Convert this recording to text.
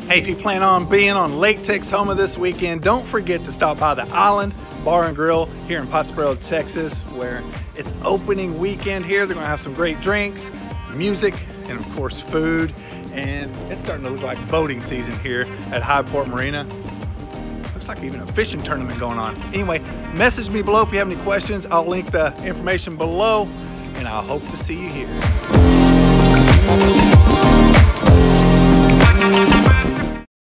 Hey, if you plan on being on Lake Texoma this weekend, don't forget to stop by the Island Bar and Grill here in Pottsboro, Texas, where it's opening weekend here. They're gonna have some great drinks, music, and of course food. And it's starting to look like boating season here at Highport Marina. Looks like even a fishing tournament going on. Anyway, message me below if you have any questions. I'll link the information below, and I hope to see you here.